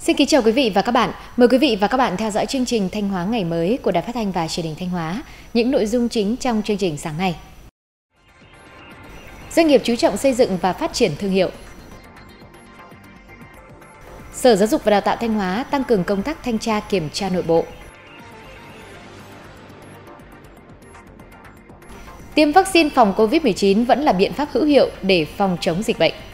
Xin kính chào quý vị và các bạn. Mời quý vị và các bạn theo dõi chương trình Thanh Hóa ngày mới của Đài Phát thanh và Truyền hình Thanh Hóa. Những nội dung chính trong chương trình sáng nay. Doanh nghiệp chú trọng xây dựng và phát triển thương hiệu. Sở Giáo dục và Đào tạo Thanh Hóa tăng cường công tác thanh tra kiểm tra nội bộ. Tiêm vaccine phòng COVID-19 vẫn là biện pháp hữu hiệu để phòng chống dịch bệnh.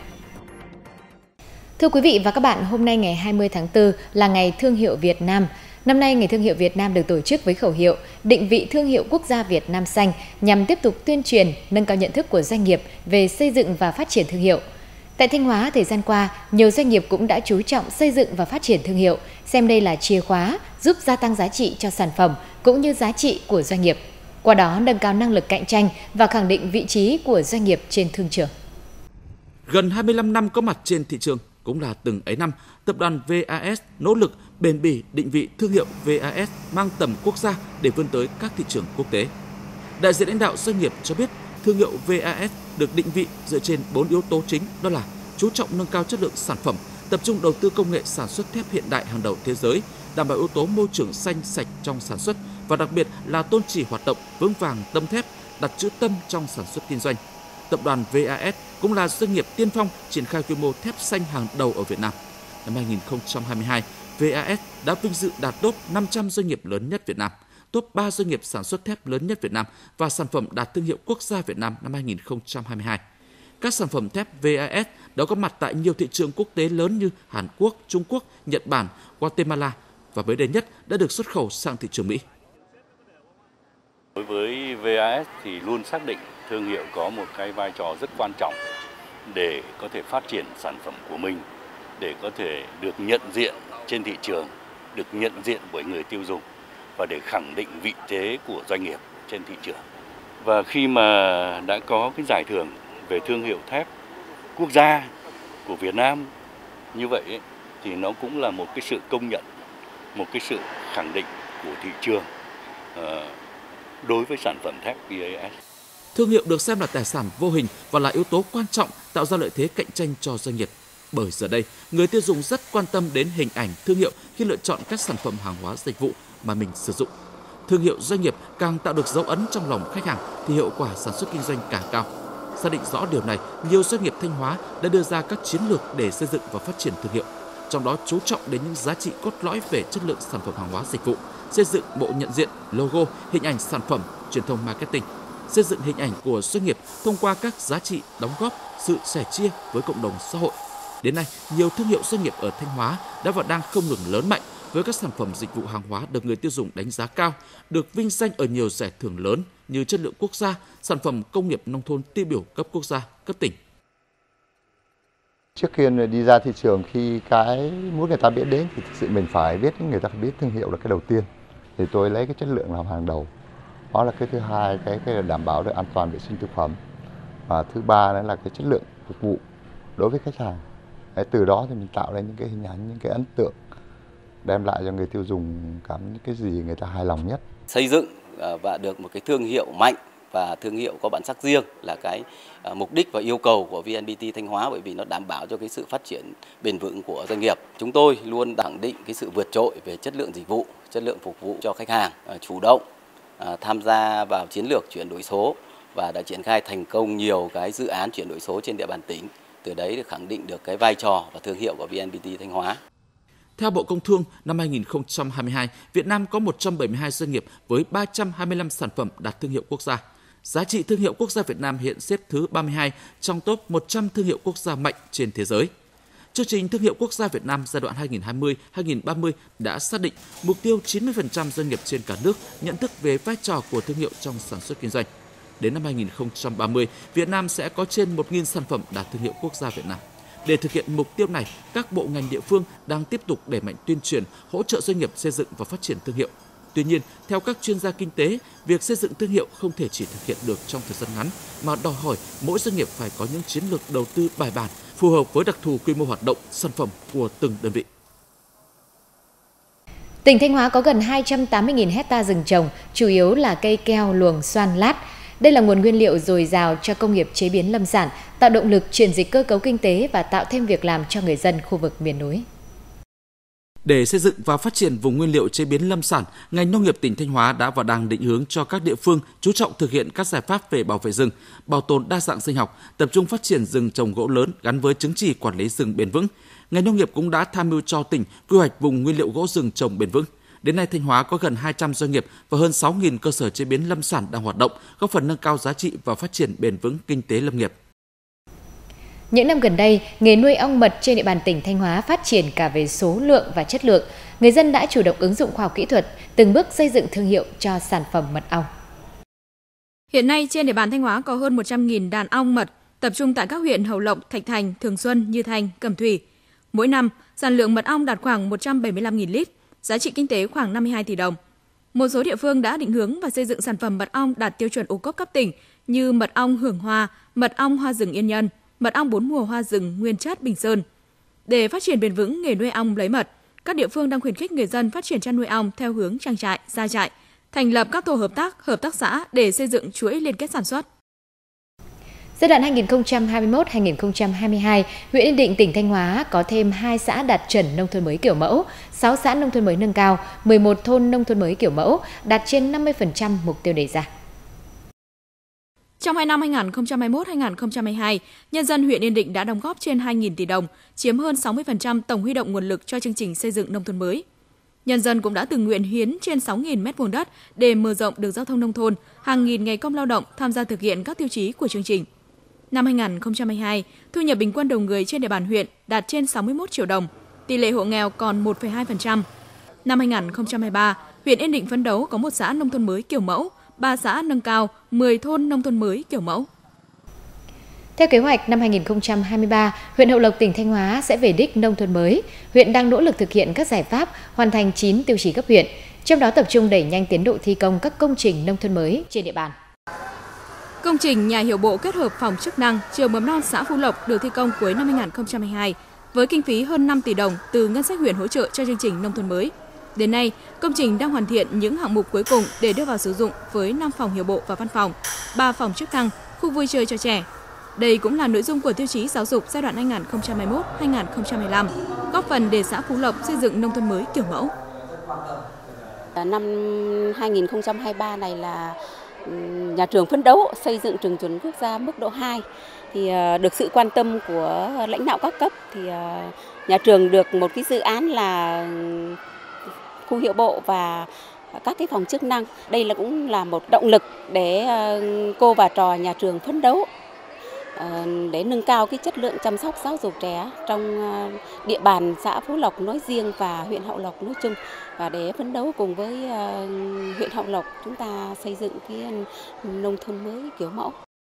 Thưa quý vị và các bạn, hôm nay ngày 20 tháng 4 là Ngày Thương hiệu Việt Nam. Năm nay, Ngày Thương hiệu Việt Nam được tổ chức với khẩu hiệu định vị thương hiệu quốc gia Việt Nam xanh nhằm tiếp tục tuyên truyền, nâng cao nhận thức của doanh nghiệp về xây dựng và phát triển thương hiệu. Tại Thanh Hóa, thời gian qua, nhiều doanh nghiệp cũng đã chú trọng xây dựng và phát triển thương hiệu, xem đây là chìa khóa giúp gia tăng giá trị cho sản phẩm cũng như giá trị của doanh nghiệp. Qua đó, nâng cao năng lực cạnh tranh và khẳng định vị trí của doanh nghiệp trên thương trường. Gần 25 năm có mặt trên thị trường, cũng là từng ấy năm, tập đoàn VAS nỗ lực bền bỉ định vị thương hiệu VAS mang tầm quốc gia để vươn tới các thị trường quốc tế. Đại diện lãnh đạo doanh nghiệp cho biết, thương hiệu VAS được định vị dựa trên 4 yếu tố chính, đó là chú trọng nâng cao chất lượng sản phẩm, tập trung đầu tư công nghệ sản xuất thép hiện đại hàng đầu thế giới, đảm bảo yếu tố môi trường xanh sạch trong sản xuất và đặc biệt là tôn chỉ hoạt động vững vàng tâm thép, đặt chữ tâm trong sản xuất kinh doanh. Tập đoàn VAS cũng là doanh nghiệp tiên phong triển khai quy mô thép xanh hàng đầu ở Việt Nam. Năm 2022, VAS đã vinh dự đạt top 500 doanh nghiệp lớn nhất Việt Nam, top 3 doanh nghiệp sản xuất thép lớn nhất Việt Nam và sản phẩm đạt thương hiệu quốc gia Việt Nam năm 2022. Các sản phẩm thép VAS đã có mặt tại nhiều thị trường quốc tế lớn như Hàn Quốc, Trung Quốc, Nhật Bản, Guatemala và mới đây nhất đã được xuất khẩu sang thị trường Mỹ. Đối với VAS thì luôn xác định thương hiệu có một cái vai trò rất quan trọng để có thể phát triển sản phẩm của mình, để có thể được nhận diện trên thị trường, được nhận diện bởi người tiêu dùng và để khẳng định vị thế của doanh nghiệp trên thị trường. Và khi mà đã có cái giải thưởng về thương hiệu thép quốc gia của Việt Nam như vậy thì nó cũng là một cái sự công nhận, một cái sự khẳng định của thị trường đối với sản phẩm thép VAS. Thương hiệu được xem là tài sản vô hình và là yếu tố quan trọng tạo ra lợi thế cạnh tranh cho doanh nghiệp. Bởi giờ đây, người tiêu dùng rất quan tâm đến hình ảnh thương hiệu khi lựa chọn các sản phẩm hàng hóa dịch vụ mà mình sử dụng. Thương hiệu doanh nghiệp càng tạo được dấu ấn trong lòng khách hàng thì hiệu quả sản xuất kinh doanh càng cao. Xác định rõ điều này, nhiều doanh nghiệp Thanh Hóa đã đưa ra các chiến lược để xây dựng và phát triển thương hiệu. Trong đó chú trọng đến những giá trị cốt lõi về chất lượng sản phẩm hàng hóa dịch vụ, xây dựng bộ nhận diện, logo, hình ảnh sản phẩm, truyền thông marketing, xây dựng hình ảnh của doanh nghiệp thông qua các giá trị đóng góp, sự sẻ chia với cộng đồng xã hội. Đến nay, nhiều thương hiệu doanh nghiệp ở Thanh Hóa đã và đang không ngừng lớn mạnh với các sản phẩm dịch vụ hàng hóa được người tiêu dùng đánh giá cao, được vinh danh ở nhiều giải thưởng lớn như chất lượng quốc gia, sản phẩm công nghiệp nông thôn tiêu biểu cấp quốc gia, cấp tỉnh. Trước khi đi ra thị trường, khi cái muốn người ta biết đến thì thực sự mình phải biết, người ta phải biết thương hiệu là cái đầu tiên. Thì tôi lấy cái chất lượng làm hàng đầu. Đó là cái thứ hai, cái đảm bảo được an toàn vệ sinh thực phẩm. Và thứ ba đó là cái chất lượng phục vụ đối với khách hàng. Đấy, từ đó thì mình tạo ra những cái hình ảnh, những cái ấn tượng đem lại cho người tiêu dùng những cái gì người ta hài lòng nhất. Xây dựng và được một cái thương hiệu mạnh và thương hiệu có bản sắc riêng là cái mục đích và yêu cầu của VNPT Thanh Hóa, bởi vì nó đảm bảo cho cái sự phát triển bền vững của doanh nghiệp. Chúng tôi luôn khẳng định cái sự vượt trội về chất lượng dịch vụ, chất lượng phục vụ cho khách hàng, chủ động tham gia vào chiến lược chuyển đổi số và đã triển khai thành công nhiều cái dự án chuyển đổi số trên địa bàn tỉnh. Từ đấy để khẳng định được cái vai trò và thương hiệu của VNPT Thanh Hóa. Theo Bộ Công Thương, năm 2022, Việt Nam có 172 doanh nghiệp với 325 sản phẩm đạt thương hiệu quốc gia. Giá trị thương hiệu quốc gia Việt Nam hiện xếp thứ 32 trong top 100 thương hiệu quốc gia mạnh trên thế giới. Chương trình Thương hiệu quốc gia Việt Nam giai đoạn 2020-2030 đã xác định mục tiêu 90% doanh nghiệp trên cả nước nhận thức về vai trò của thương hiệu trong sản xuất kinh doanh. Đến năm 2030, Việt Nam sẽ có trên 1.000 sản phẩm đạt thương hiệu quốc gia Việt Nam. Để thực hiện mục tiêu này, các bộ ngành địa phương đang tiếp tục đẩy mạnh tuyên truyền, hỗ trợ doanh nghiệp xây dựng và phát triển thương hiệu. Tuy nhiên, theo các chuyên gia kinh tế, việc xây dựng thương hiệu không thể chỉ thực hiện được trong thời gian ngắn, mà đòi hỏi mỗi doanh nghiệp phải có những chiến lược đầu tư bài bản, phù hợp với đặc thù quy mô hoạt động, sản phẩm của từng đơn vị. Tỉnh Thanh Hóa có gần 280.000 hecta rừng trồng, chủ yếu là cây keo, luồng, xoan, lát. Đây là nguồn nguyên liệu dồi dào cho công nghiệp chế biến lâm sản, tạo động lực chuyển dịch cơ cấu kinh tế và tạo thêm việc làm cho người dân khu vực miền núi. Để xây dựng và phát triển vùng nguyên liệu chế biến lâm sản, ngành nông nghiệp tỉnh Thanh Hóa đã và đang định hướng cho các địa phương chú trọng thực hiện các giải pháp về bảo vệ rừng, bảo tồn đa dạng sinh học, tập trung phát triển rừng trồng gỗ lớn gắn với chứng chỉ quản lý rừng bền vững. Ngành nông nghiệp cũng đã tham mưu cho tỉnh quy hoạch vùng nguyên liệu gỗ rừng trồng bền vững. Đến nay, Thanh Hóa có gần 200 doanh nghiệp và hơn 6.000 cơ sở chế biến lâm sản đang hoạt động, góp phần nâng cao giá trị và phát triển bền vững kinh tế lâm nghiệp. Những năm gần đây, nghề nuôi ong mật trên địa bàn tỉnh Thanh Hóa phát triển cả về số lượng và chất lượng. Người dân đã chủ động ứng dụng khoa học kỹ thuật, từng bước xây dựng thương hiệu cho sản phẩm mật ong. Hiện nay, trên địa bàn Thanh Hóa có hơn 100.000 đàn ong mật, tập trung tại các huyện Hậu Lộc, Thạch Thành, Thường Xuân, Như Thanh, Cẩm Thủy. Mỗi năm, sản lượng mật ong đạt khoảng 175.000 lít, giá trị kinh tế khoảng 52 tỷ đồng. Một số địa phương đã định hướng và xây dựng sản phẩm mật ong đạt tiêu chuẩn ô cốp cấp tỉnh như mật ong Hưởng Hoa, mật ong Hoa rừng Yên Nhân, mật ong 4 mùa Hoa rừng Nguyên Chất Bình Sơn. Để phát triển bền vững nghề nuôi ong lấy mật, các địa phương đang khuyến khích người dân phát triển chăn nuôi ong theo hướng trang trại, gia trại, thành lập các tổ hợp tác xã để xây dựng chuỗi liên kết sản xuất. Giai đoạn 2021-2022, huyện Yên Định, tỉnh Thanh Hóa có thêm 2 xã đạt chuẩn nông thôn mới kiểu mẫu, 6 xã nông thôn mới nâng cao, 11 thôn nông thôn mới kiểu mẫu, đạt trên 50% mục tiêu đề ra. Trong 2 năm 2021-2022, nhân dân huyện Yên Định đã đóng góp trên 2.000 tỷ đồng, chiếm hơn 60% tổng huy động nguồn lực cho chương trình xây dựng nông thôn mới. Nhân dân cũng đã tự nguyện hiến trên 6.000 m2 đất để mở rộng đường giao thông nông thôn, hàng nghìn ngày công lao động tham gia thực hiện các tiêu chí của chương trình. Năm 2022, thu nhập bình quân đầu người trên địa bàn huyện đạt trên 61 triệu đồng, tỷ lệ hộ nghèo còn 1,2%. Năm 2023, huyện Yên Định phấn đấu có 1 xã nông thôn mới kiểu mẫu, 3 xã nâng cao, 10 thôn nông thôn mới kiểu mẫu. Theo kế hoạch, năm 2023, huyện Hậu Lộc, tỉnh Thanh Hóa sẽ về đích nông thôn mới. Huyện đang nỗ lực thực hiện các giải pháp hoàn thành 9 tiêu chí cấp huyện, trong đó tập trung đẩy nhanh tiến độ thi công các công trình nông thôn mới trên địa bàn. Công trình nhà hiệu bộ kết hợp phòng chức năng trường mầm non xã Phú Lộc được thi công cuối năm 2022 với kinh phí hơn 5 tỷ đồng từ ngân sách huyện hỗ trợ cho chương trình nông thôn mới. Đến nay, công trình đang hoàn thiện những hạng mục cuối cùng để đưa vào sử dụng với 5 phòng hiệu bộ và văn phòng, 3 phòng chức năng, khu vui chơi cho trẻ. Đây cũng là nội dung của tiêu chí giáo dục giai đoạn 2021-2025, góp phần để xã Phú Lộc xây dựng nông thôn mới kiểu mẫu. Năm 2023 này là nhà trường phấn đấu xây dựng trường chuẩn quốc gia mức độ 2 thì được sự quan tâm của lãnh đạo các cấp thì nhà trường được một cái dự án là khu hiệu bộ và các cái phòng chức năng. Đây là cũng là một động lực để cô và trò nhà trường phấn đấu để nâng cao cái chất lượng chăm sóc giáo dục trẻ trong địa bàn xã Phú Lộc nói riêng và huyện Hậu Lộc nói chung, và để phấn đấu cùng với huyện Hậu Lộc chúng ta xây dựng cái nông thôn mới kiểu mẫu.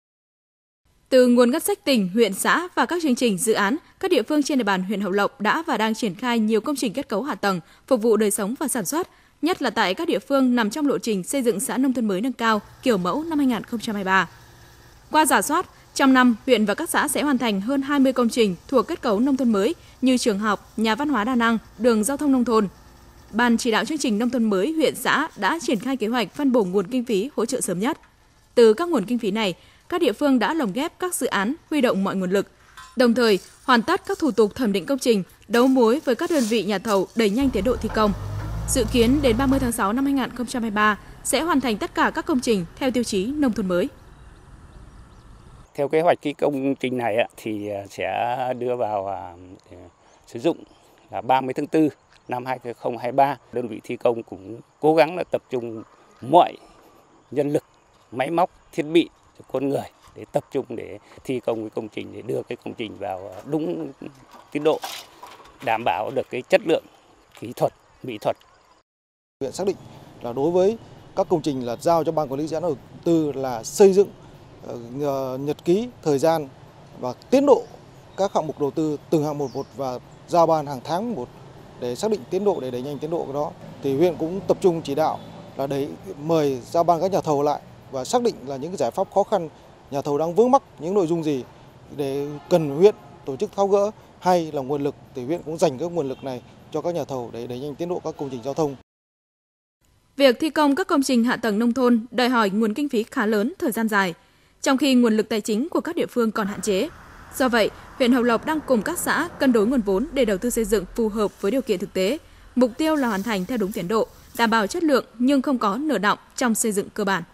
Từ nguồn ngân sách tỉnh, huyện, xã và các chương trình dự án, các địa phương trên địa bàn huyện Hậu Lộc đã và đang triển khai nhiều công trình kết cấu hạ tầng phục vụ đời sống và sản xuất, nhất là tại các địa phương nằm trong lộ trình xây dựng xã nông thôn mới nâng cao kiểu mẫu năm 2023. Qua rà soát, trong năm, huyện và các xã sẽ hoàn thành hơn 20 công trình thuộc kết cấu nông thôn mới như trường học, nhà văn hóa đa năng, đường giao thông nông thôn. Ban chỉ đạo chương trình nông thôn mới huyện xã đã triển khai kế hoạch phân bổ nguồn kinh phí hỗ trợ sớm nhất. Từ các nguồn kinh phí này, các địa phương đã lồng ghép các dự án, huy động mọi nguồn lực, đồng thời hoàn tất các thủ tục thẩm định công trình, đấu mối với các đơn vị nhà thầu đẩy nhanh tiến độ thi công. Dự kiến đến 30 tháng 6 năm 2023 sẽ hoàn thành tất cả các công trình theo tiêu chí nông thôn mới. Theo kế hoạch cái công trình này thì sẽ đưa vào sử dụng là 30 tháng 4 năm 2023. Đơn vị thi công cũng cố gắng là tập trung mọi nhân lực, máy móc, thiết bị, con người để tập trung để thi công cái công trình, để đưa cái công trình vào đúng tiến độ, đảm bảo được cái chất lượng kỹ thuật, mỹ thuật. Huyện xác định là đối với các công trình là giao cho ban quản lý dự án đầu tư là xây dựng nhật ký thời gian và tiến độ các hạng mục đầu tư từng hạng mục một và giao ban hàng tháng một để xác định tiến độ, để đẩy nhanh tiến độ của đó. Thì huyện cũng tập trung chỉ đạo là mời giao ban các nhà thầu lại và xác định là những cái giải pháp khó khăn nhà thầu đang vướng mắc, những nội dung gì để cần huyện tổ chức tháo gỡ, hay là nguồn lực thì huyện cũng dành các nguồn lực này cho các nhà thầu để đẩy nhanh tiến độ các công trình giao thông. Việc thi công các công trình hạ tầng nông thôn đòi hỏi nguồn kinh phí khá lớn, thời gian dài, trong khi nguồn lực tài chính của các địa phương còn hạn chế. Do vậy, huyện Hậu Lộc đang cùng các xã cân đối nguồn vốn để đầu tư xây dựng phù hợp với điều kiện thực tế, Mục tiêu là hoàn thành theo đúng tiến độ, đảm bảo chất lượng nhưng không có nửa đọng trong xây dựng cơ bản.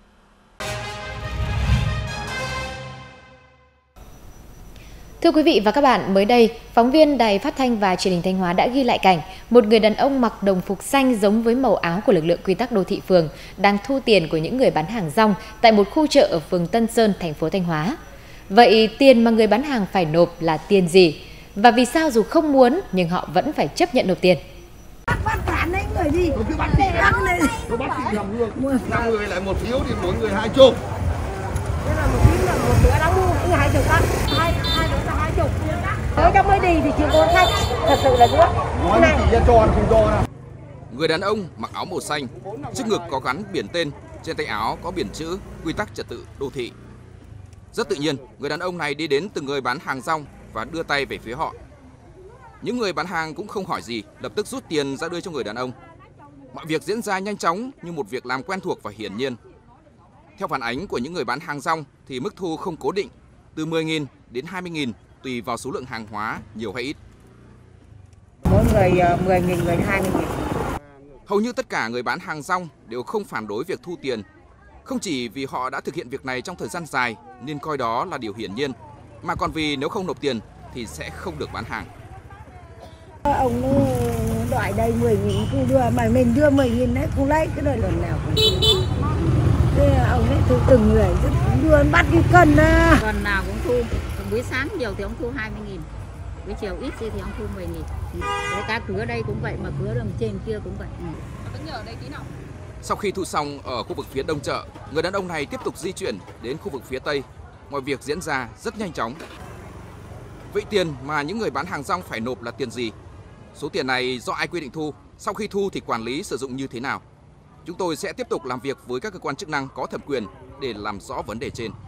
Thưa quý vị và các bạn, mới đây, phóng viên Đài Phát thanh và Truyền hình Thanh Hóa đã ghi lại cảnh một người đàn ông mặc đồng phục xanh giống với màu áo của lực lượng quy tắc đô thị phường đang thu tiền của những người bán hàng rong tại một khu chợ ở phường Tân Sơn, thành phố Thanh Hóa. Vậy tiền mà người bán hàng phải nộp là tiền gì? Và vì sao dù không muốn nhưng họ vẫn phải chấp nhận nộp tiền? Bắt cản đấy người gì? Tôi cứ bắt chị này. Tôi bắt chị 5 người lại một phiếu thì mỗi người 20. Thế là một phiếu là một bữa đã mua cũng 20 á. Hai bữa là 20. Tới trong mới đi thì chưa có khách. Thật sự là nữa. Nói này chỉ ra cho không cho nào. Người đàn ông mặc áo màu xanh, trước ngực có gắn biển tên, trên tay áo có biển chữ quy tắc trật tự đô thị. Rất tự nhiên, người đàn ông này đi đến từng người bán hàng rong và đưa tay về phía họ. Những người bán hàng cũng không hỏi gì, lập tức rút tiền ra đưa cho người đàn ông. Mọi việc diễn ra nhanh chóng như một việc làm quen thuộc và hiển nhiên. Theo phản ánh của những người bán hàng rong thì mức thu không cố định, từ 10.000 đến 20.000 tùy vào số lượng hàng hóa nhiều hay ít. Mỗi người 10.000, người 20.000. Hầu như tất cả người bán hàng rong đều không phản đối việc thu tiền. Không chỉ vì họ đã thực hiện việc này trong thời gian dài nên coi đó là điều hiển nhiên, mà còn vì nếu không nộp tiền thì sẽ không được bán hàng. Ông đòi đây 10.000 cũng đưa, mà mình đưa 10.000 đấy không lấy, cái đời lần nào cũng thu. Thế ông ấy thu từng người đưa bắt đi cân à. Lần nào cũng thu, buổi sáng nhiều thì ông thu 20.000, buổi chiều ít thì ông thu 10.000. Thế cả cửa đây cũng vậy, mà cửa đằng trên kia cũng vậy. Sau khi thu xong ở khu vực phía đông chợ, người đàn ông này tiếp tục di chuyển đến khu vực phía tây. Mọi việc diễn ra rất nhanh chóng. Vậy tiền mà những người bán hàng rong phải nộp là tiền gì? Số tiền này do ai quy định thu? Sau khi thu thì quản lý sử dụng như thế nào? Chúng tôi sẽ tiếp tục làm việc với các cơ quan chức năng có thẩm quyền để làm rõ vấn đề trên.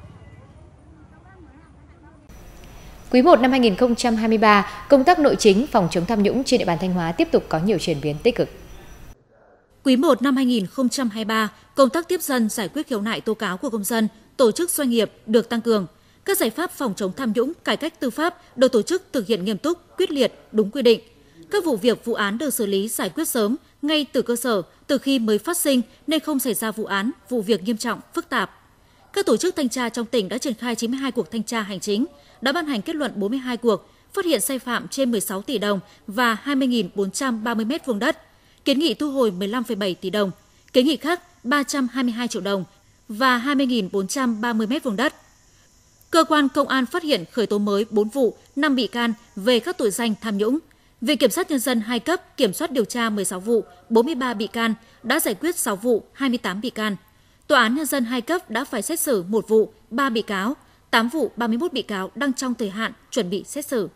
Quý 1 năm 2023, công tác nội chính phòng chống tham nhũng trên địa bàn Thanh Hóa tiếp tục có nhiều chuyển biến tích cực. Quý 1 năm 2023, công tác tiếp dân giải quyết khiếu nại tố cáo của công dân, tổ chức doanh nghiệp được tăng cường. Các giải pháp phòng chống tham nhũng, cải cách tư pháp được tổ chức thực hiện nghiêm túc, quyết liệt, đúng quy định. Các vụ việc, vụ án được xử lý giải quyết sớm, ngay từ cơ sở, từ khi mới phát sinh nên không xảy ra vụ án, vụ việc nghiêm trọng, phức tạp. Các tổ chức thanh tra trong tỉnh đã triển khai 92 cuộc thanh tra hành chính, đã ban hành kết luận 42 cuộc, phát hiện sai phạm trên 16 tỷ đồng và 20.430 m2 đất, kiến nghị thu hồi 15,7 tỷ đồng, kiến nghị khác 322 triệu đồng và 20.430 m2 đất. Cơ quan công an phát hiện khởi tố mới 4 vụ, 5 bị can về các tội danh tham nhũng. Viện Kiểm sát Nhân dân 2 cấp kiểm soát điều tra 16 vụ, 43 bị can, đã giải quyết 6 vụ, 28 bị can. Tòa án Nhân dân 2 cấp đã phải xét xử 1 vụ, 3 bị cáo, 8 vụ, 31 bị cáo đang trong thời hạn chuẩn bị xét xử.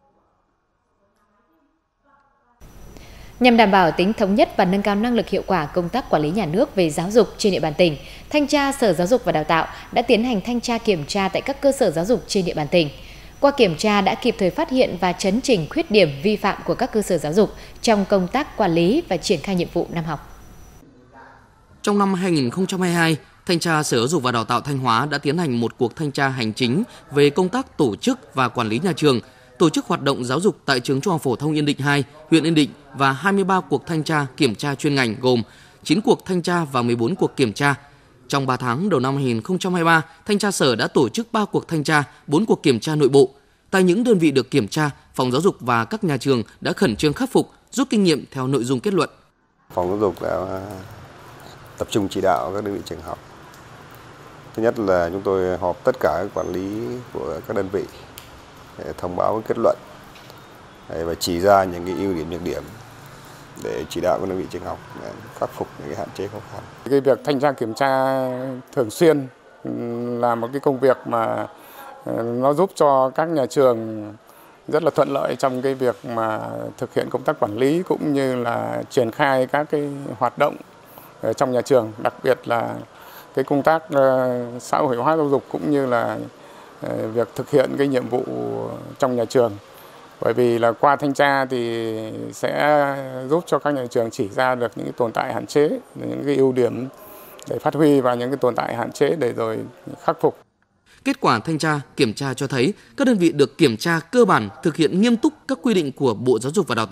Nhằm đảm bảo tính thống nhất và nâng cao năng lực hiệu quả công tác quản lý nhà nước về giáo dục trên địa bàn tỉnh, Thanh tra Sở Giáo dục và Đào tạo đã tiến hành thanh tra kiểm tra tại các cơ sở giáo dục trên địa bàn tỉnh. Qua kiểm tra đã kịp thời phát hiện và chấn chỉnh khuyết điểm vi phạm của các cơ sở giáo dục trong công tác quản lý và triển khai nhiệm vụ năm học. Trong năm 2022, Thanh tra Sở Giáo dục và Đào tạo Thanh Hóa đã tiến hành một cuộc thanh tra hành chính về công tác tổ chức và quản lý nhà trường, tổ chức hoạt động giáo dục tại trường Trung học phổ thông Yên Định 2, huyện Yên Định và 23 cuộc thanh tra kiểm tra chuyên ngành gồm 9 cuộc thanh tra và 14 cuộc kiểm tra. Trong 3 tháng đầu năm 2023, Thanh tra Sở đã tổ chức 3 cuộc thanh tra, 4 cuộc kiểm tra nội bộ. Tại những đơn vị được kiểm tra, Phòng Giáo dục và các nhà trường đã khẩn trương khắc phục, rút kinh nghiệm theo nội dung kết luận. Phòng Giáo dục đã tập trung chỉ đạo các đơn vị trường học. Thứ nhất là chúng tôi họp tất cả các quản lý của các đơn vị để thông báo kết luận và chỉ ra những cái ưu điểm, nhược điểm để chỉ đạo các đơn vị trường học khắc phục những cái hạn chế khó khăn. Cái việc thanh tra kiểm tra thường xuyên là một cái công việc mà nó giúp cho các nhà trường rất là thuận lợi trong cái việc mà thực hiện công tác quản lý cũng như là triển khai các cái hoạt động ở trong nhà trường, đặc biệt là cái công tác xã hội hóa giáo dục cũng như là việc thực hiện cái nhiệm vụ trong nhà trường. Bởi vì là qua thanh tra thì sẽ giúp cho các nhà trường chỉ ra được những cái tồn tại hạn chế, những cái ưu điểm để phát huy và những cái tồn tại hạn chế để rồi khắc phục. Kết quả thanh tra, kiểm tra cho thấy các đơn vị được kiểm tra cơ bản thực hiện nghiêm túc các quy định của Bộ Giáo dục và Đào tạo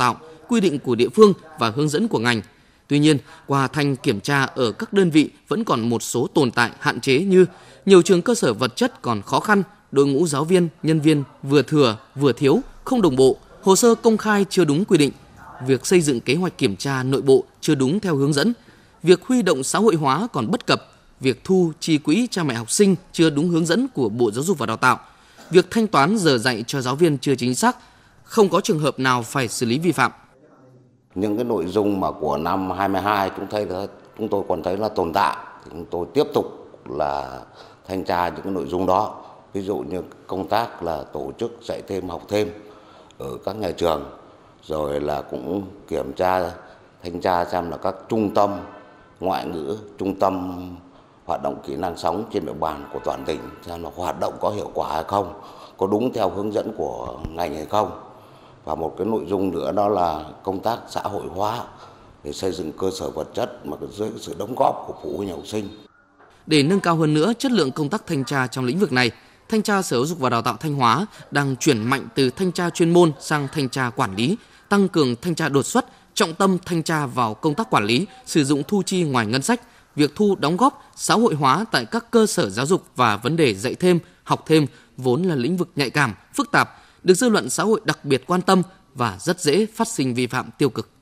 quy định của địa phương và hướng dẫn của ngành. Tuy nhiên, qua thanh kiểm tra ở các đơn vị vẫn còn một số tồn tại hạn chế như nhiều trường cơ sở vật chất còn khó khăn, đội ngũ giáo viên, nhân viên vừa thừa, vừa thiếu, không đồng bộ, hồ sơ công khai chưa đúng quy định, việc xây dựng kế hoạch kiểm tra nội bộ chưa đúng theo hướng dẫn, việc huy động xã hội hóa còn bất cập, việc thu chi quỹ cha mẹ học sinh chưa đúng hướng dẫn của Bộ Giáo dục và Đào tạo, việc thanh toán giờ dạy cho giáo viên chưa chính xác, không có trường hợp nào phải xử lý vi phạm. Những cái nội dung mà của năm 22 chúng tôi còn thấy là tồn tại, chúng tôi tiếp tục là thanh tra những cái nội dung đó. Ví dụ như công tác là tổ chức dạy thêm học thêm ở các nhà trường, rồi là cũng kiểm tra thanh tra xem là các trung tâm ngoại ngữ, trung tâm hoạt động kỹ năng sống trên địa bàn của toàn tỉnh xem là hoạt động có hiệu quả hay không, có đúng theo hướng dẫn của ngành hay không. Và một cái nội dung nữa đó là công tác xã hội hóa để xây dựng cơ sở vật chất mà dưới sự đóng góp của phụ huynh học sinh. Để nâng cao hơn nữa chất lượng công tác thanh tra trong lĩnh vực này, Thanh tra Sở Giáo dục và Đào tạo Thanh Hóa đang chuyển mạnh từ thanh tra chuyên môn sang thanh tra quản lý, tăng cường thanh tra đột xuất, trọng tâm thanh tra vào công tác quản lý, sử dụng thu chi ngoài ngân sách, việc thu đóng góp, xã hội hóa tại các cơ sở giáo dục và vấn đề dạy thêm, học thêm vốn là lĩnh vực nhạy cảm, phức tạp, được dư luận xã hội đặc biệt quan tâm và rất dễ phát sinh vi phạm tiêu cực.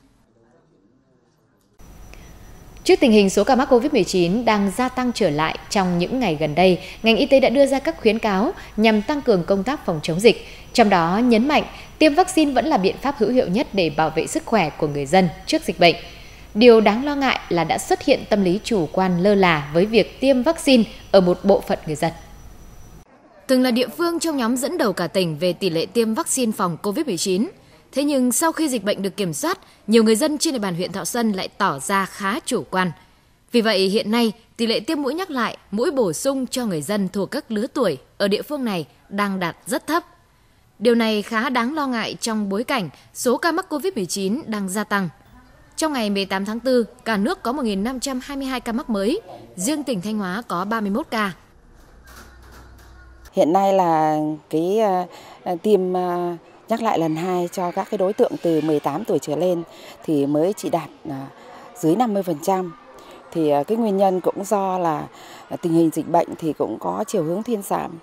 Trước tình hình số ca mắc COVID-19 đang gia tăng trở lại trong những ngày gần đây, ngành y tế đã đưa ra các khuyến cáo nhằm tăng cường công tác phòng chống dịch. Trong đó nhấn mạnh tiêm vaccine vẫn là biện pháp hữu hiệu nhất để bảo vệ sức khỏe của người dân trước dịch bệnh. Điều đáng lo ngại là đã xuất hiện tâm lý chủ quan lơ là với việc tiêm vaccine ở một bộ phận người dân. Từng là địa phương trong nhóm dẫn đầu cả tỉnh về tỷ lệ tiêm vaccine phòng COVID-19. Thế nhưng sau khi dịch bệnh được kiểm soát, nhiều người dân trên địa bàn huyện Thọ Xuân lại tỏ ra khá chủ quan. Vì vậy hiện nay, tỷ lệ tiêm mũi nhắc lại, mũi bổ sung cho người dân thuộc các lứa tuổi ở địa phương này đang đạt rất thấp. Điều này khá đáng lo ngại trong bối cảnh số ca mắc COVID-19 đang gia tăng. Trong ngày 18 tháng 4, cả nước có 1.522 ca mắc mới, riêng tỉnh Thanh Hóa có 31 ca. Hiện nay là cái tiêm nhắc lại lần 2 cho các cái đối tượng từ 18 tuổi trở lên thì mới chỉ đạt dưới 50%. Thì cái nguyên nhân cũng do là tình hình dịch bệnh thì cũng có chiều hướng thuyên giảm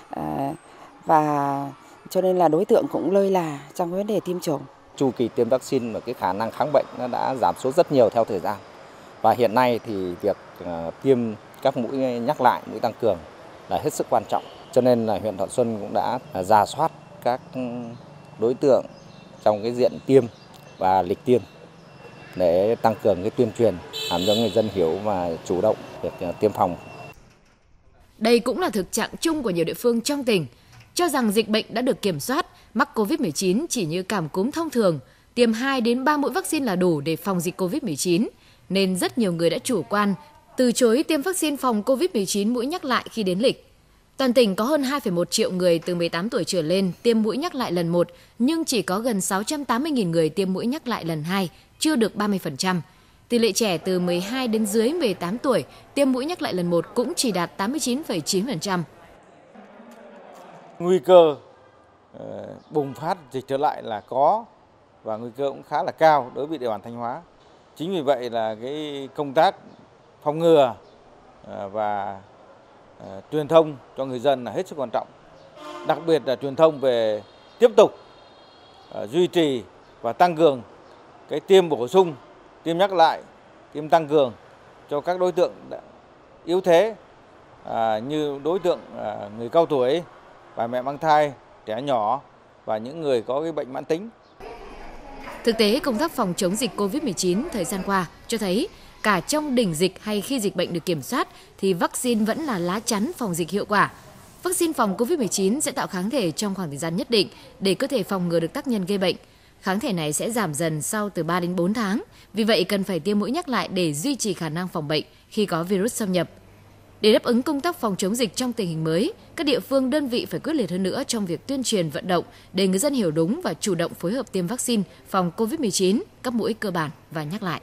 và cho nên là đối tượng cũng lơi là trong vấn đề tiêm chủng. Chu kỳ tiêm vaccine và cái khả năng kháng bệnh nó đã giảm xuống rất nhiều theo thời gian. Và hiện nay thì việc tiêm các mũi nhắc lại, mũi tăng cường là hết sức quan trọng. Cho nên là huyện Thọ Xuân cũng đã rà soát các đối tượng trong cái diện tiêm và lịch tiêm để tăng cường cái tuyên truyền làm cho người dân hiểu và chủ động việc tiêm phòng. Đây cũng là thực trạng chung của nhiều địa phương trong tỉnh, cho rằng dịch bệnh đã được kiểm soát, mắc COVID-19 chỉ như cảm cúm thông thường, tiêm 2 đến 3 mũi vaccine là đủ để phòng dịch COVID-19, nên rất nhiều người đã chủ quan, từ chối tiêm vaccine phòng COVID-19 mũi nhắc lại khi đến lịch. Toàn tỉnh có hơn 2,1 triệu người từ 18 tuổi trở lên tiêm mũi nhắc lại lần 1, nhưng chỉ có gần 680.000 người tiêm mũi nhắc lại lần 2, chưa được 30%. Tỷ lệ trẻ từ 12 đến dưới 18 tuổi tiêm mũi nhắc lại lần 1 cũng chỉ đạt 89,9%. Nguy cơ bùng phát dịch trở lại là có và nguy cơ cũng khá là cao đối với địa bàn Thanh Hóa. Chính vì vậy là cái công tác phòng ngừa và truyền thông cho người dân là hết sức quan trọng. Đặc biệt là truyền thông về tiếp tục duy trì và tăng cường cái tiêm bổ sung, tiêm nhắc lại, tiêm tăng cường cho các đối tượng yếu thế như đối tượng người cao tuổi, bà mẹ mang thai, trẻ nhỏ và những người có cái bệnh mãn tính. Thực tế, công tác phòng chống dịch COVID-19 thời gian qua cho thấy cả trong đỉnh dịch hay khi dịch bệnh được kiểm soát thì vaccine vẫn là lá chắn phòng dịch hiệu quả. Vaccine phòng COVID-19 sẽ tạo kháng thể trong khoảng thời gian nhất định để cơ thể phòng ngừa được tác nhân gây bệnh. Kháng thể này sẽ giảm dần sau từ 3 đến 4 tháng, vì vậy cần phải tiêm mũi nhắc lại để duy trì khả năng phòng bệnh khi có virus xâm nhập. Để đáp ứng công tác phòng chống dịch trong tình hình mới, các địa phương đơn vị phải quyết liệt hơn nữa trong việc tuyên truyền vận động để người dân hiểu đúng và chủ động phối hợp tiêm vaccine phòng COVID-19, các mũi cơ bản và nhắc lại.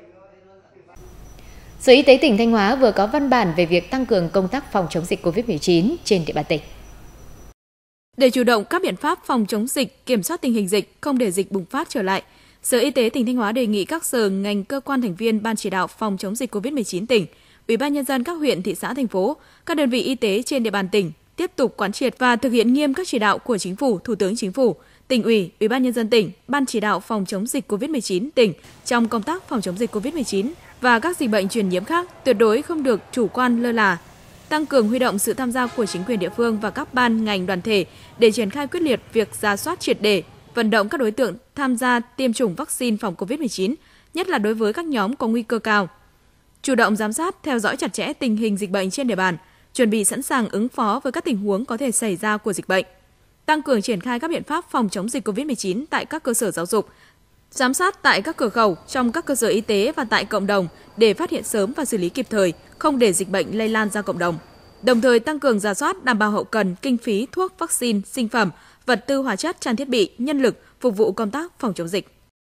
Sở Y tế tỉnh Thanh Hóa vừa có văn bản về việc tăng cường công tác phòng chống dịch COVID-19 trên địa bàn tỉnh. Để chủ động các biện pháp phòng chống dịch, kiểm soát tình hình dịch, không để dịch bùng phát trở lại, Sở Y tế tỉnh Thanh Hóa đề nghị các sở, ngành, cơ quan thành viên Ban chỉ đạo phòng chống dịch COVID-19 tỉnh, Ủy ban nhân dân các huyện, thị xã, thành phố, các đơn vị y tế trên địa bàn tỉnh tiếp tục quán triệt và thực hiện nghiêm các chỉ đạo của Chính phủ, Thủ tướng Chính phủ, Tỉnh ủy, Ủy ban nhân dân tỉnh, Ban chỉ đạo phòng chống dịch COVID-19 tỉnh trong công tác phòng chống dịch COVID-19 và các dịch bệnh truyền nhiễm khác, tuyệt đối không được chủ quan lơ là. Tăng cường huy động sự tham gia của chính quyền địa phương và các ban, ngành, đoàn thể để triển khai quyết liệt việc rà soát triệt để, vận động các đối tượng tham gia tiêm chủng vaccine phòng COVID-19, nhất là đối với các nhóm có nguy cơ cao. Chủ động giám sát, theo dõi chặt chẽ tình hình dịch bệnh trên địa bàn, chuẩn bị sẵn sàng ứng phó với các tình huống có thể xảy ra của dịch bệnh. Tăng cường triển khai các biện pháp phòng chống dịch COVID-19 tại các cơ sở giáo dục, giám sát tại các cửa khẩu, trong các cơ sở y tế và tại cộng đồng để phát hiện sớm và xử lý kịp thời, không để dịch bệnh lây lan ra cộng đồng. Đồng thời tăng cường rà soát, đảm bảo hậu cần, kinh phí, thuốc, vaccine, sinh phẩm, vật tư hóa chất, trang thiết bị, nhân lực phục vụ công tác phòng chống dịch.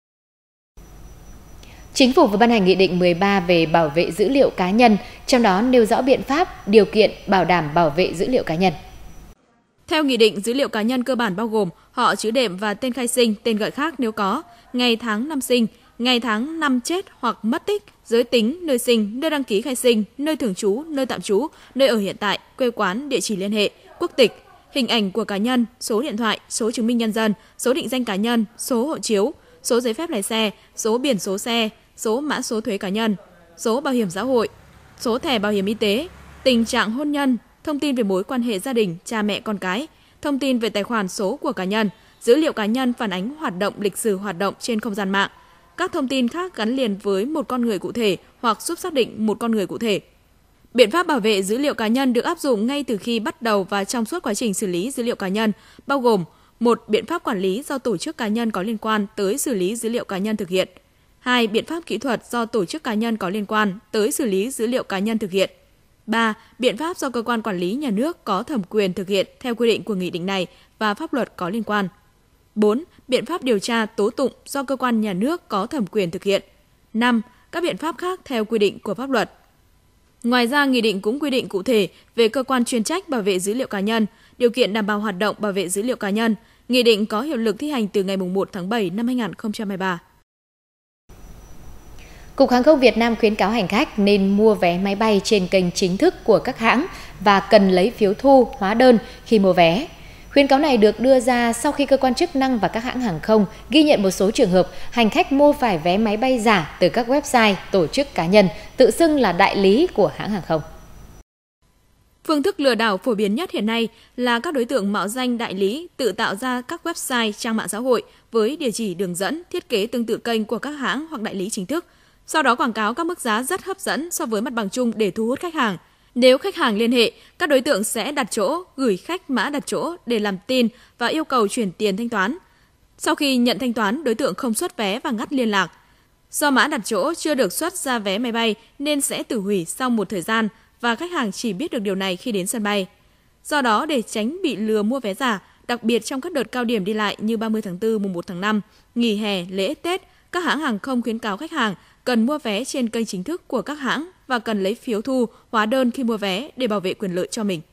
Chính phủ vừa ban hành Nghị định 13 về bảo vệ dữ liệu cá nhân, trong đó nêu rõ biện pháp, điều kiện bảo đảm bảo vệ dữ liệu cá nhân. Theo Nghị định, dữ liệu cá nhân cơ bản bao gồm họ, chữ đệm và tên khai sinh, tên gọi khác nếu có, ngày tháng năm sinh, ngày tháng năm chết hoặc mất tích, giới tính, nơi sinh, nơi đăng ký khai sinh, nơi thường trú, nơi tạm trú, nơi ở hiện tại, quê quán, địa chỉ liên hệ, quốc tịch, hình ảnh của cá nhân, số điện thoại, số chứng minh nhân dân, số định danh cá nhân, số hộ chiếu, số giấy phép lái xe, số biển số xe, số mã số thuế cá nhân, số bảo hiểm xã hội, số thẻ bảo hiểm y tế, tình trạng hôn nhân, thông tin về mối quan hệ gia đình, cha mẹ con cái, thông tin về tài khoản số của cá nhân, dữ liệu cá nhân phản ánh hoạt động, lịch sử hoạt động trên không gian mạng, các thông tin khác gắn liền với một con người cụ thể hoặc giúp xác định một con người cụ thể. Biện pháp bảo vệ dữ liệu cá nhân được áp dụng ngay từ khi bắt đầu và trong suốt quá trình xử lý dữ liệu cá nhân, bao gồm 1. Biện pháp quản lý do tổ chức cá nhân có liên quan tới xử lý dữ liệu cá nhân thực hiện. 2. Biện pháp kỹ thuật do tổ chức cá nhân có liên quan tới xử lý dữ liệu cá nhân thực hiện. 3. Biện pháp do cơ quan quản lý nhà nước có thẩm quyền thực hiện theo quy định của nghị định này và pháp luật có liên quan. 4. Biện pháp điều tra, tố tụng do cơ quan nhà nước có thẩm quyền thực hiện. 5. Các biện pháp khác theo quy định của pháp luật. Ngoài ra, nghị định cũng quy định cụ thể về cơ quan chuyên trách bảo vệ dữ liệu cá nhân, điều kiện đảm bảo hoạt động bảo vệ dữ liệu cá nhân. Nghị định có hiệu lực thi hành từ ngày 1 tháng 7 năm 2023. Cục Hàng không Việt Nam khuyến cáo hành khách nên mua vé máy bay trên kênh chính thức của các hãng và cần lấy phiếu thu, hóa đơn khi mua vé. Khuyến cáo này được đưa ra sau khi cơ quan chức năng và các hãng hàng không ghi nhận một số trường hợp hành khách mua phải vé máy bay giả từ các website, tổ chức cá nhân tự xưng là đại lý của hãng hàng không. Phương thức lừa đảo phổ biến nhất hiện nay là các đối tượng mạo danh đại lý tự tạo ra các website, trang mạng xã hội với địa chỉ đường dẫn, thiết kế tương tự kênh của các hãng hoặc đại lý chính thức. Sau đó quảng cáo các mức giá rất hấp dẫn so với mặt bằng chung để thu hút khách hàng. Nếu khách hàng liên hệ, các đối tượng sẽ đặt chỗ, gửi khách mã đặt chỗ để làm tin và yêu cầu chuyển tiền thanh toán. Sau khi nhận thanh toán, đối tượng không xuất vé và ngắt liên lạc. Do mã đặt chỗ chưa được xuất ra vé máy bay nên sẽ tự hủy sau một thời gian và khách hàng chỉ biết được điều này khi đến sân bay. Do đó, để tránh bị lừa mua vé giả, đặc biệt trong các đợt cao điểm đi lại như 30 tháng 4, mùng 1 tháng 5, nghỉ hè, lễ Tết, các hãng hàng không khuyến cáo khách hàng cần mua vé trên kênh chính thức của các hãng và cần lấy phiếu thu, hóa đơn khi mua vé để bảo vệ quyền lợi cho mình.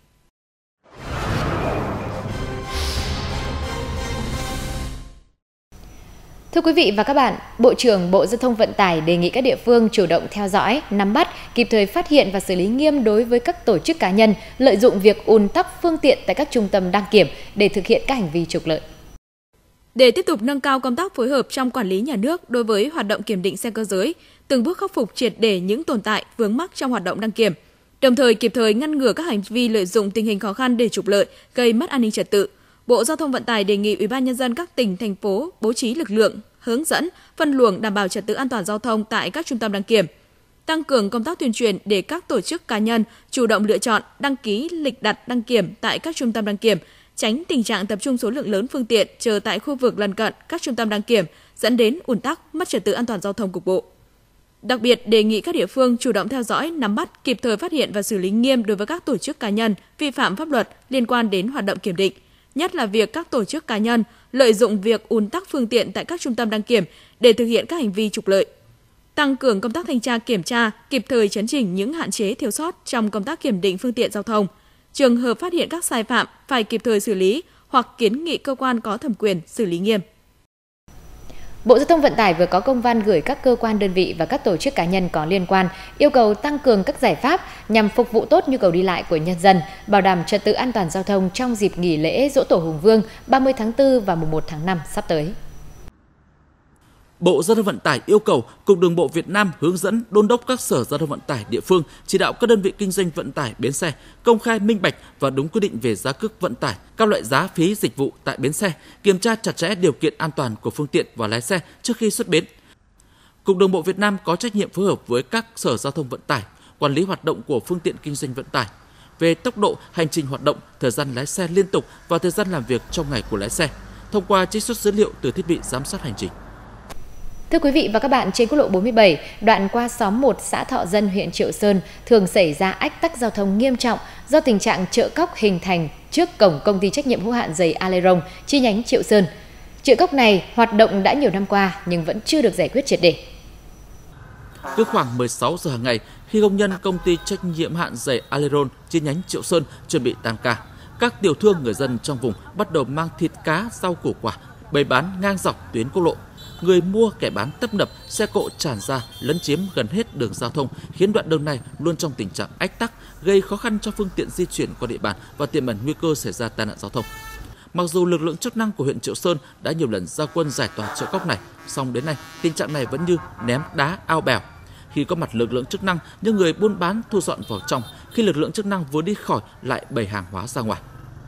Thưa quý vị và các bạn, Bộ trưởng Bộ Giao thông Vận tải đề nghị các địa phương chủ động theo dõi, nắm bắt, kịp thời phát hiện và xử lý nghiêm đối với các tổ chức cá nhân lợi dụng việc ùn tắc phương tiện tại các trung tâm đăng kiểm để thực hiện các hành vi trục lợi. Để tiếp tục nâng cao công tác phối hợp trong quản lý nhà nước đối với hoạt động kiểm định xe cơ giới, từng bước khắc phục triệt để những tồn tại vướng mắc trong hoạt động đăng kiểm, đồng thời kịp thời ngăn ngừa các hành vi lợi dụng tình hình khó khăn để trục lợi, gây mất an ninh trật tự. Bộ Giao thông Vận tải đề nghị Ủy ban nhân dân các tỉnh, thành phố bố trí lực lượng, hướng dẫn, phân luồng đảm bảo trật tự an toàn giao thông tại các trung tâm đăng kiểm, tăng cường công tác tuyên truyền để các tổ chức cá nhân chủ động lựa chọn, đăng ký lịch đặt đăng kiểm tại các trung tâm đăng kiểm, tránh tình trạng tập trung số lượng lớn phương tiện chờ tại khu vực lân cận các trung tâm đăng kiểm dẫn đến ùn tắc, mất trật tự an toàn giao thông cục bộ. Đặc biệt đề nghị các địa phương chủ động theo dõi, nắm bắt, kịp thời phát hiện và xử lý nghiêm đối với các tổ chức cá nhân vi phạm pháp luật liên quan đến hoạt động kiểm định, nhất là việc các tổ chức cá nhân lợi dụng việc ùn tắc phương tiện tại các trung tâm đăng kiểm để thực hiện các hành vi trục lợi. Tăng cường công tác thanh tra kiểm tra, kịp thời chấn chỉnh những hạn chế thiếu sót trong công tác kiểm định phương tiện giao thông. Trường hợp phát hiện các sai phạm phải kịp thời xử lý hoặc kiến nghị cơ quan có thẩm quyền xử lý nghiêm. Bộ Giao thông Vận tải vừa có công văn gửi các cơ quan đơn vị và các tổ chức cá nhân có liên quan yêu cầu tăng cường các giải pháp nhằm phục vụ tốt nhu cầu đi lại của nhân dân, bảo đảm trật tự an toàn giao thông trong dịp nghỉ lễ Giỗ Tổ Hùng Vương 30 tháng 4 và mùng 1 tháng 5 sắp tới. Bộ Giao thông Vận tải yêu cầu Cục Đường bộ Việt Nam hướng dẫn đôn đốc các sở giao thông vận tải địa phương, chỉ đạo các đơn vị kinh doanh vận tải bến xe công khai minh bạch và đúng quy định về giá cước vận tải, các loại giá phí dịch vụ tại bến xe, kiểm tra chặt chẽ điều kiện an toàn của phương tiện và lái xe trước khi xuất bến. Cục Đường bộ Việt Nam có trách nhiệm phối hợp với các sở giao thông vận tải, quản lý hoạt động của phương tiện kinh doanh vận tải về tốc độ, hành trình hoạt động, thời gian lái xe liên tục và thời gian làm việc trong ngày của lái xe, thông qua trích xuất dữ liệu từ thiết bị giám sát hành trình. Thưa quý vị và các bạn, trên quốc lộ 47, đoạn qua xóm 1 xã Thọ Dân, huyện Triệu Sơn thường xảy ra ách tắc giao thông nghiêm trọng do tình trạng chợ cóc hình thành trước cổng công ty trách nhiệm hữu hạn giày Aleron chi nhánh Triệu Sơn. Chợ cóc này hoạt động đã nhiều năm qua nhưng vẫn chưa được giải quyết triệt để. Cứ khoảng 16 giờ hàng ngày, khi công nhân công ty trách nhiệm hạn giày Aleron chi nhánh Triệu Sơn chuẩn bị tan ca, các tiểu thương người dân trong vùng bắt đầu mang thịt cá, rau củ quả bày bán ngang dọc tuyến quốc lộ. Người mua kẻ bán tấp nập, xe cộ tràn ra lấn chiếm gần hết đường giao thông, khiến đoạn đường này luôn trong tình trạng ách tắc, gây khó khăn cho phương tiện di chuyển qua địa bàn và tiềm ẩn nguy cơ xảy ra tai nạn giao thông. Mặc dù lực lượng chức năng của huyện Triệu Sơn đã nhiều lần ra quân giải tỏa chợ cóc này, song đến nay tình trạng này vẫn như ném đá ao bèo. Khi có mặt lực lượng chức năng, những người buôn bán thu dọn vào trong, khi lực lượng chức năng vừa đi khỏi lại bày hàng hóa ra ngoài.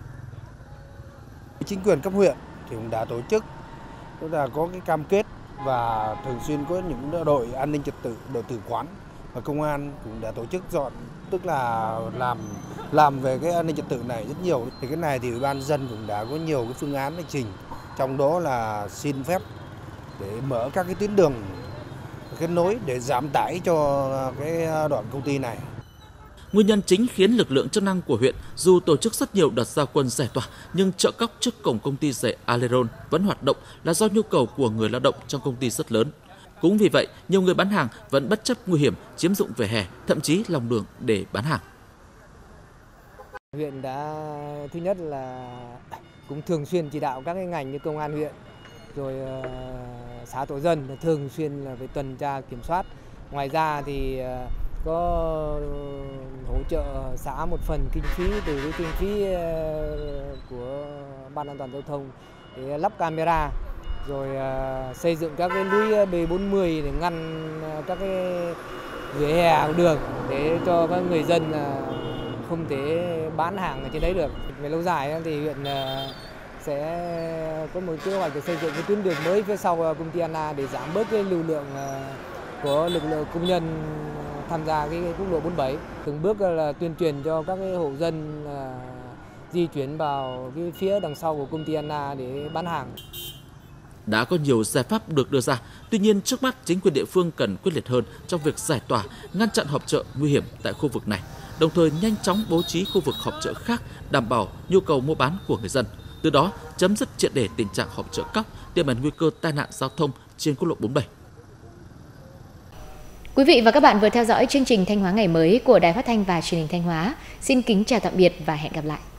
Chính quyền cấp huyện thì cũng đã tổ chức, chúng ta có cái cam kết và thường xuyên có những đội an ninh trật tự, đội tử quán và công an cũng đã tổ chức dọn, tức là làm về cái an ninh trật tự này rất nhiều. Thì cái này thì Ủy ban nhân dân cũng đã có nhiều cái phương án để trình, trong đó là xin phép để mở các cái tuyến đường kết nối để giảm tải cho cái đoạn công ty này. Nguyên nhân chính khiến lực lượng chức năng của huyện dù tổ chức rất nhiều đợt ra quân giải tỏa nhưng chợ cóc trước cổng công ty giày Aleron vẫn hoạt động là do nhu cầu của người lao động trong công ty rất lớn. Cũng vì vậy, nhiều người bán hàng vẫn bất chấp nguy hiểm chiếm dụng vỉa hè, thậm chí lòng đường để bán hàng. Huyện đã thứ nhất là cũng thường xuyên chỉ đạo các cái ngành như công an huyện rồi xã Thọ Dân thường xuyên là phải tuần tra kiểm soát. Ngoài ra thì có hỗ trợ xã một phần kinh phí từ cái kinh phí của Ban An toàn giao thông để lắp camera, rồi xây dựng các cái lũy B40 để ngăn các cái vỉa hè đường để cho các người dân không thể bán hàng ở trên đấy được. Về lâu dài thì huyện sẽ có một kế hoạch để xây dựng cái tuyến đường mới phía sau công ty Anna để giảm bớt cái lưu lượng của lực lượng công nhân tham gia cái quốc lộ 47, từng bước là tuyên truyền cho các cái hộ dân di chuyển vào cái phía đằng sau của công ty Anna để bán hàng. Đã có nhiều giải pháp được đưa ra, tuy nhiên trước mắt chính quyền địa phương cần quyết liệt hơn trong việc giải tỏa, ngăn chặn họp chợ nguy hiểm tại khu vực này, đồng thời nhanh chóng bố trí khu vực họp chợ khác đảm bảo nhu cầu mua bán của người dân. Từ đó chấm dứt triệt để tình trạng họp chợ cóc tiềm ẩn nguy cơ tai nạn giao thông trên quốc lộ 47. Quý vị và các bạn vừa theo dõi chương trình Thanh Hóa ngày mới của Đài Phát thanh và Truyền hình Thanh Hóa. Xin kính chào tạm biệt và hẹn gặp lại.